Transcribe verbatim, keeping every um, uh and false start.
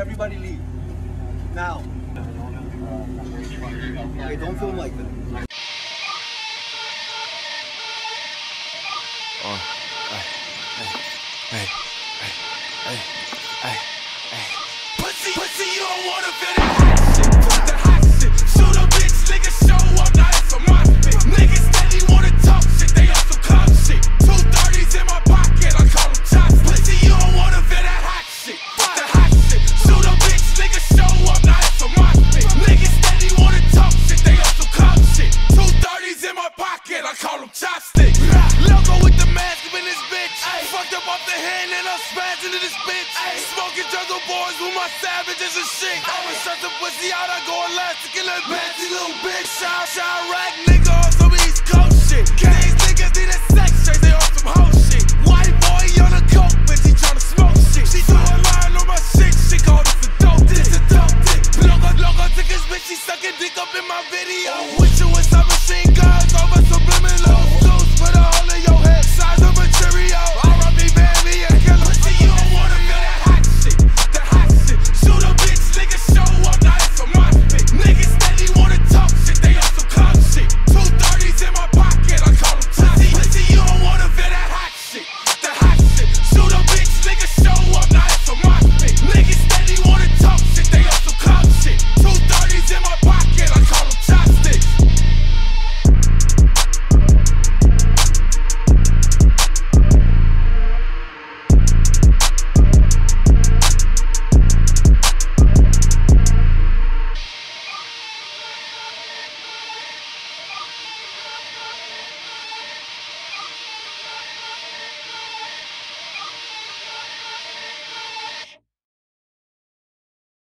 everybody leave. Now. Okay, don't film like that. Oh, hey, hey, hey, hey, hey, hey. Pussy, pussy, you don't wanna feel that hot shit. Fuck the hot shit. Shoot a bitch, nigga, show up, now it's a mosh pit. Niggas steady wanna talk shit, they on some clout shit. Two thirties in my pocket, I call them chopsticks. Pussy, you don't wanna feel that hot shit. Fuck the hot shit. Shoot a bitch, nigga, show up, now it's a mosh pit. Niggas steady wanna talk shit, they on some clout shit. Two thirties in my pocket, I call them chopsticks. Logo with the mask in this bitch. Ay, fucked up off the hand and I'm spazzing to this bitch. Ay, smoking jungle boys with my savages and shit. I'ma shut the pussy out, I go elastic in that fancy little bitch. Shout, shout, rack nigga on some East Coast shit. Can't